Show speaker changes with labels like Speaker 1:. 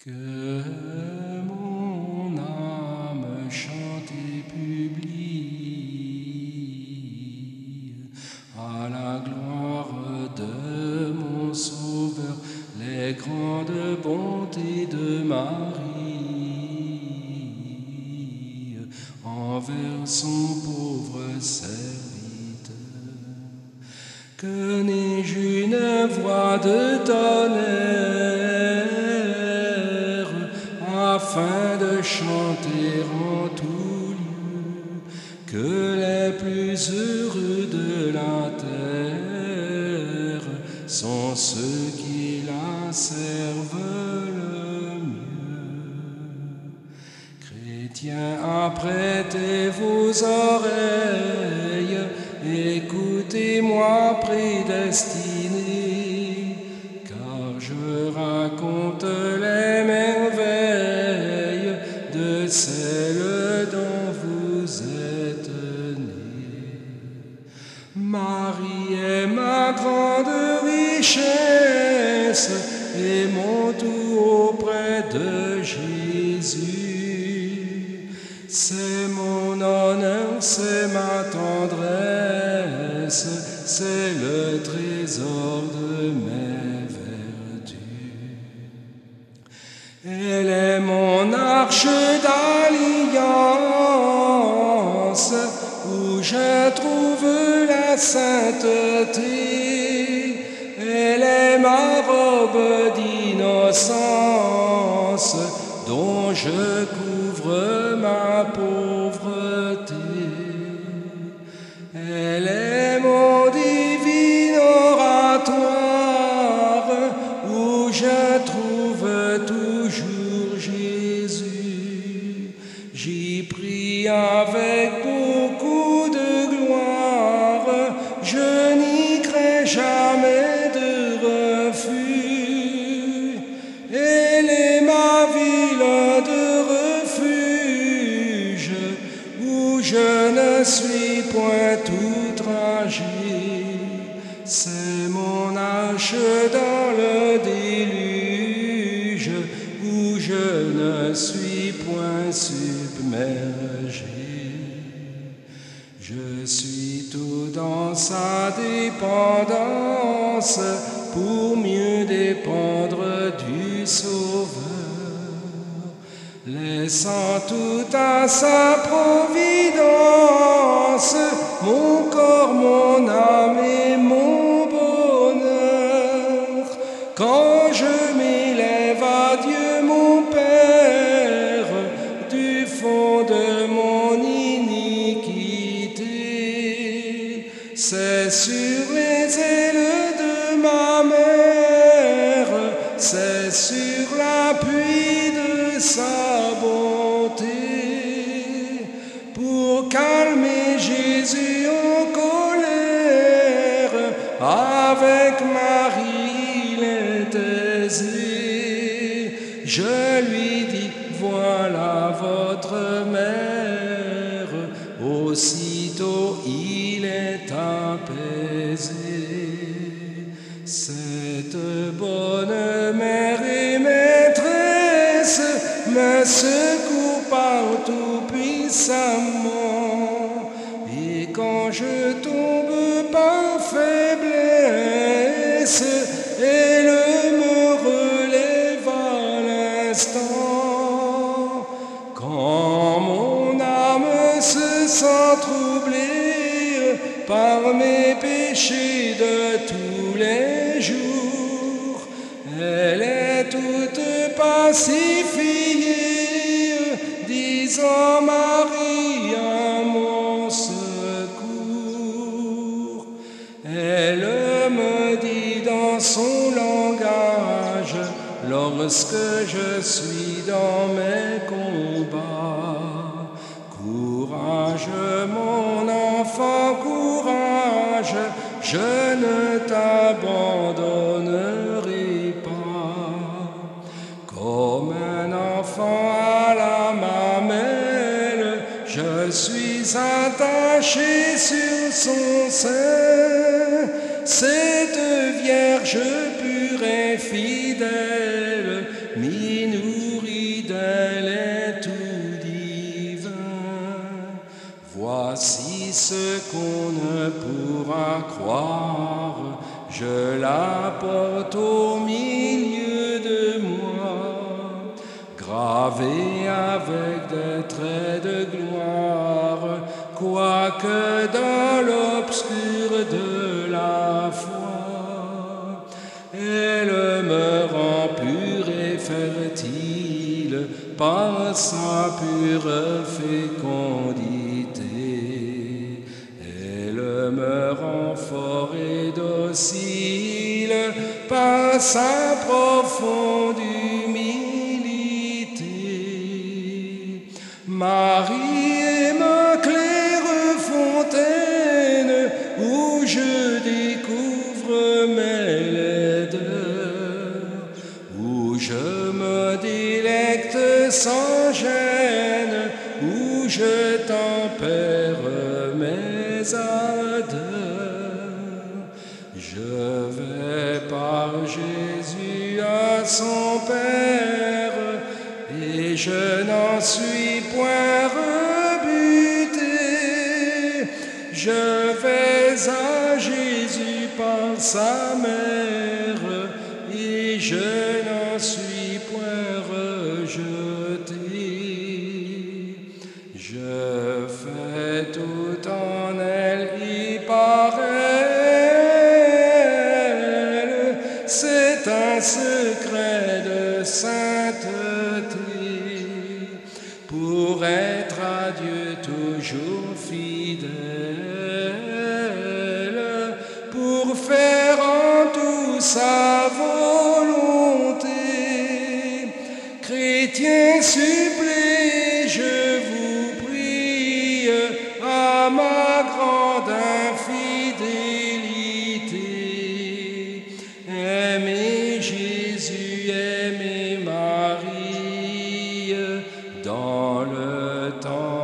Speaker 1: Que mon âme chante et publie à la gloire de mon Sauveur les grandes bontés de Marie envers son pauvre serviteur. Que n'ai-je une voix de tonnerre afin de chanter en tout lieu que les plus heureux de la terre sont ceux qui la servent le mieux. Chrétiens, apprêtez vos oreilles, écoutez-moi prédestinés, car je raconte les merveilles de celle dont vous êtes nés. Marie est ma grande richesse et mon tout auprès de Jésus. C'est mon honneur, c'est ma tendresse, c'est le trésor de mes vertus. Elle est mon arche d'alliance, où je trouve la sainteté. Elle est ma robe d'innocence, dont je couvre ma pauvreté. Elle est mon divin oratoire, où je trouve toujours Jésus. J'y prie avec beaucoup de gloire, je n'y crains jamais de refus. Elle est ma ville de refuge, où je ne suis point outragé. C'est mon arche dans le déluge, où je ne suis point submergé. Je suis tout dans sa dépendance, pour mieux dépendre du Sauveur, laissant tout à sa providence, mon corps, mon âme et mon bonheur. Quand je m'élève à Dieu mon Père, du fond de mon iniquité, c'est sur les ailes de ma mère, c'est sur l'appui de sa bonté, pour calmer Jésus en colère. Avec Marie il est aisé. Je lui dis, voilà votre mère. Aussitôt il est apaisé. Cette bonne mère et maîtresse me secoue partout puissamment, et quand je tombe par faiblesse, elle me relève à l'instant. Quand mon âme se sent troublée par mes péchés de tous les jours, elle est toute pacifiée, disant Marie à mon secours. Elle me dit dans son langage, lorsque je suis dans mes combats, courage mon enfant, courage, je ne t'abandonnerai pas. Comme un enfant à la mamelle, je suis attaché sur son sein. Cette Vierge pure et fidèle, mis nous Voici ce qu'on ne pourra croire, je la porte au milieu de moi, gravée avec des traits de gloire, quoique dans l'obscur de la foi, elle me rend pur et fertile par sa pure fécondité. Elle me rend fort et docile par sa profonde humilité. Marie est ma claire fontaine où je découvre mes laideurs, où je me délecte sans gêne, où je tempère mes ardeurs. Je vais par Jésus à son Père, et je n'en suis point rebuté. Je vais à Jésus par sa mère, et je n'en suis point rejeté. Je fais tout en elle et par elle. C'est un secret de sainteté pour être à Dieu toujours fidèle, pour faire en tout sa volonté. Chrétiens, supplée, je vous prie, à ma grande infidélité. Aimez Jésus, aimez Marie, dans le temps